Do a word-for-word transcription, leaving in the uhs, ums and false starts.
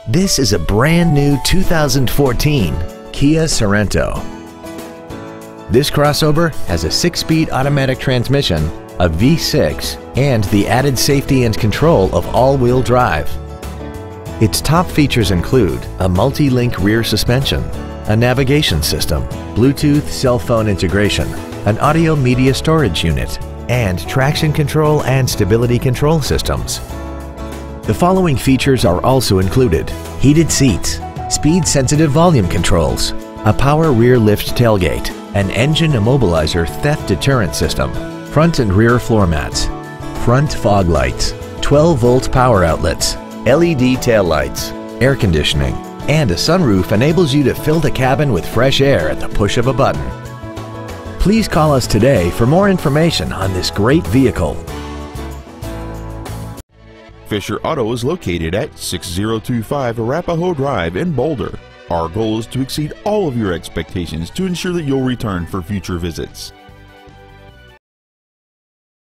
This is a brand new two thousand fourteen Kia Sorento. This crossover has a six-speed automatic transmission, a V six, and the added safety and control of all-wheel drive. Its top features include a multi-link rear suspension, a navigation system, Bluetooth cell phone integration, an audio media storage unit, and traction control and stability control systems. The following features are also included: heated seats, speed-sensitive volume controls, a power rear lift tailgate, an engine immobilizer theft deterrent system, front and rear floor mats, front fog lights, twelve volt power outlets, L E D tail lights, air conditioning, and a sunroof enables you to fill the cabin with fresh air at the push of a button. Please call us today for more information on this great vehicle. Fisher Auto is located at six oh two five Arapahoe Drive in Boulder. Our goal is to exceed all of your expectations to ensure that you'll return for future visits.